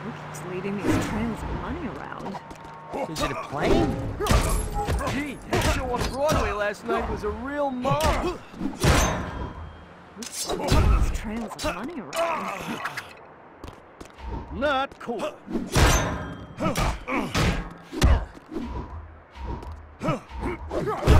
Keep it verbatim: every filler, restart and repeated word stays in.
Who keeps leading these trails of money around? Is it a plane? Gee, that show on Broadway last night was a real mob. Who's leading these trails of money around? Not cool. Huh?